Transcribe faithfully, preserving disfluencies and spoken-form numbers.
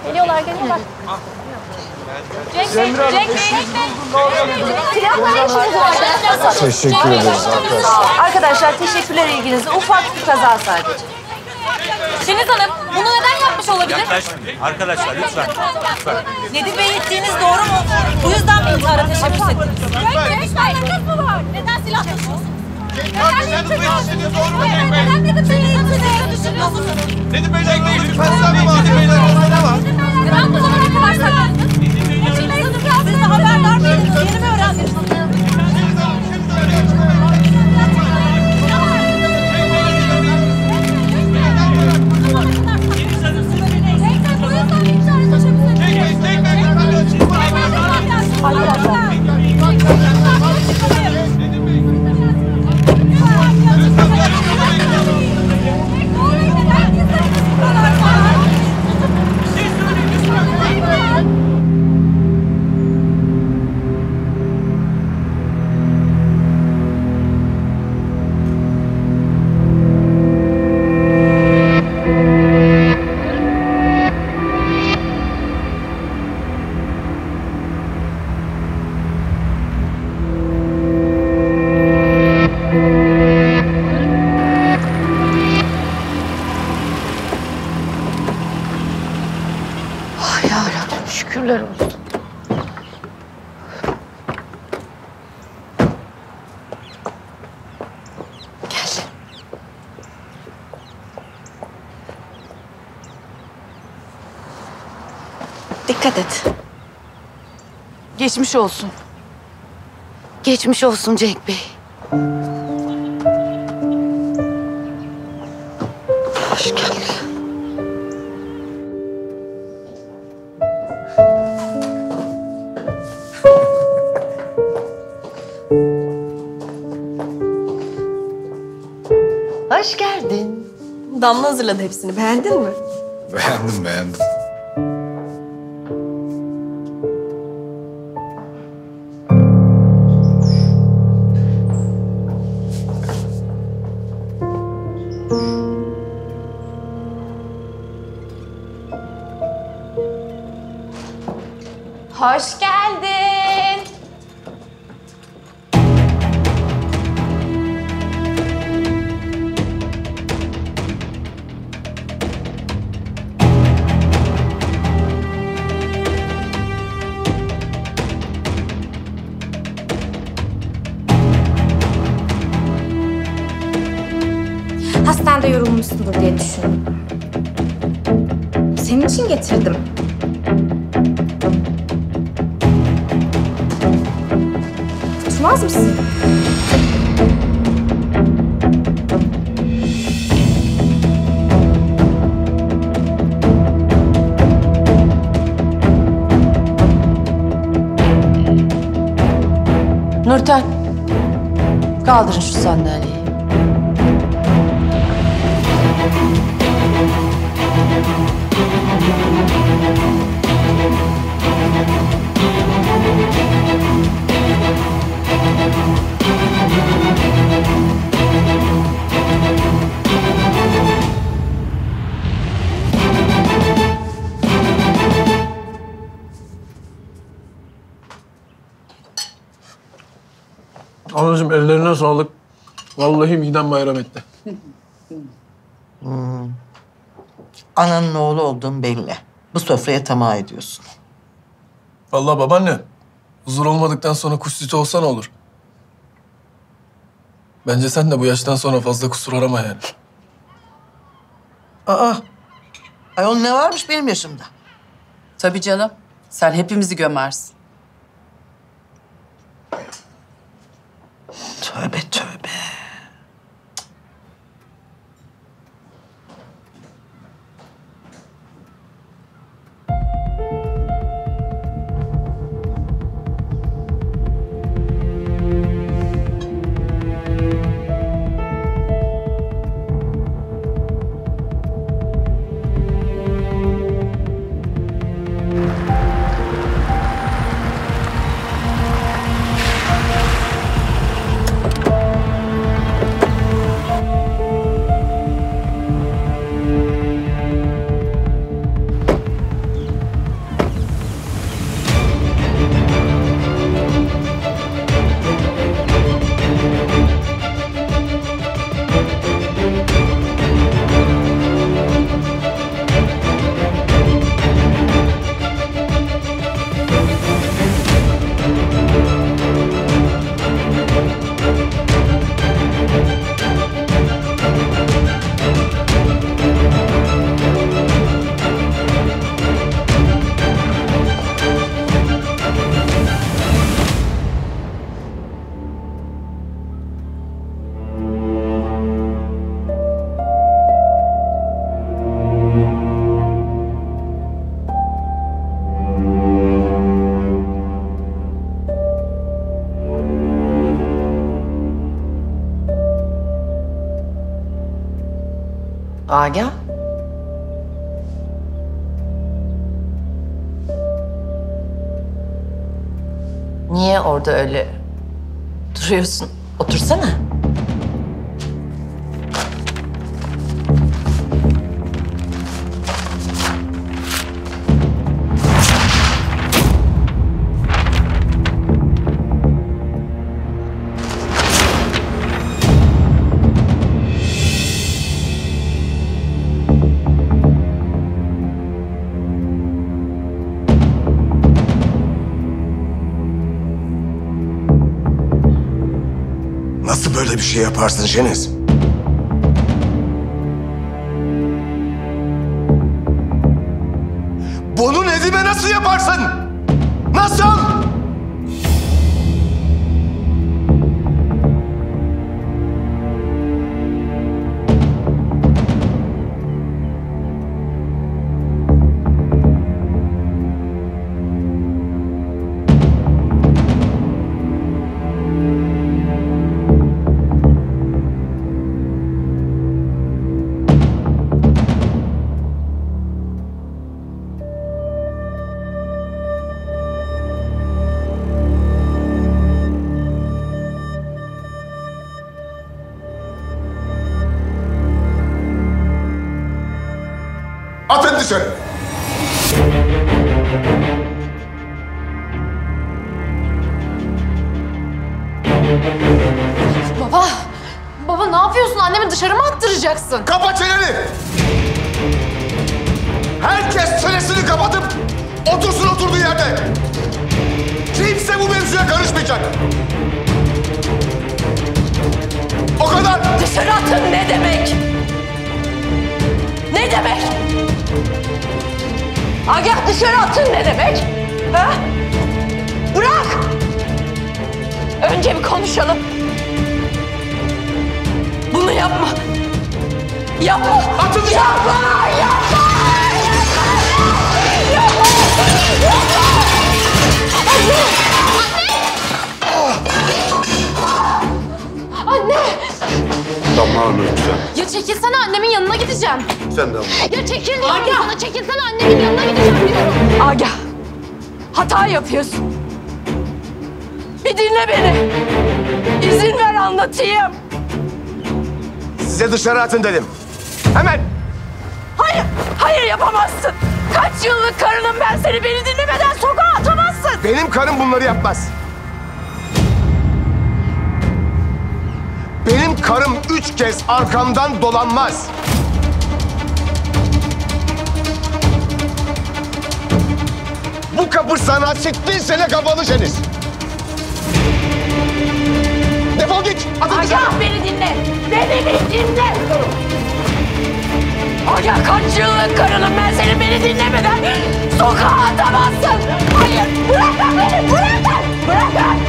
Geliyorlar, geliyorlar. Cenk Bey, Cenk Bey, Teşekkür ederiz arkadaşlar. Arkadaşlar teşekkürler ilginize. Ufak bir kaza sadece. Şeniz Hanım, bunu neden yapmış olabilir? Yaklaşmayın. Arkadaşlar lütfen. Lütfen. Nedir Bey ettiğiniz doğru mu? Bu yüzden mi intihara teşebbüs ettiniz? Cenk Bey, alakası mı var? Neden silah taşıyorsunuz? Neden Nedim Bey'i düşünüyorsunuz? Doğru mu Cenk Bey? Neden Nedim Bey'i düşünüyorsunuz? Nedim Bey, Cenk Bey, lütfen silah var. Nedim Bey'in arasında ne var? Neden bu zamana kadar sakladınız? Nedim Bey, siz de haberdar mıydınız? Yeni mi öğrendiniz? Şükürler olsun. Gel. Dikkat et. Geçmiş olsun. Geçmiş olsun Cenk Bey. Hoş geldin. Hoş geldin. Damla hazırladı hepsini. Beğendin mi? Beğendim, beğendim. Hoş geldin. Hastanede yorulmuşsundur diye düşündüm. Senin için getirdim. Tutmaz mısın? Nurten, kaldırın şu sandalyeyi. Anacığım ellerine sağlık. Vallahi midem bayram etti. Hmm. Ananın oğlu olduğun belli. Bu sofraya tamah ediyorsun. Vallahi babaanne, huzur olmadıktan sonra kuş sütü olsa ne olur? Bence sen de bu yaştan sonra fazla kusur arama yani. Aa, ayol ne varmış benim yaşımda? Tabii canım. Sen hepimizi gömersin. Tövbe tövbe. Agah? Niye orada öyle duruyorsun? Otursana. Nasıl böyle bir şey yaparsın Jeniz? Bunu Nedim'e nasıl yaparsın? Nasıl? Atın dışarı. Baba, baba ne yapıyorsun? Annemi dışarı mı attıracaksın? Kapa çeneni. Herkes çenesini kapatıp otursun oturduğu yerde. Kimse bu mevzuya karışmayacak. O kadar. Dışarı atın ne demek? Ne demek? Agah dışarı atın ne demek? Ha? Bırak! Önce bir konuşalım. Bunu yapma. Yapma! Atın dışarı. Yapma! Yapma! Yapma! Yapma! Anne! Damla Hanım lütfen. Ya çekilsene, annemin yanına gideceğim. Sen de Ya çekil diyorum sana, çekilsene, annemin yanına gideceğim diyorum. Agah! Hata yapıyorsun. Bir dinle beni. İzin ver anlatayım. Size dışarı atın dedim. Hemen. Hayır, hayır yapamazsın. Kaç yıllık karınım ben seni, beni dinlemeden sokağa atamazsın. Benim karım bunları yapmaz. Benim karım üç kez arkamdan dolanmaz. Bu kapı sana sittin sene kapalı Jeniz. Defol git. Atın dışarı. Agah beni dinle. Beni bir dinle. Agah kaç yıllık karınım ben seni, beni dinlemeden sokağa atamazsın. Hayır, bırakın beni, bırakın. Bırakın.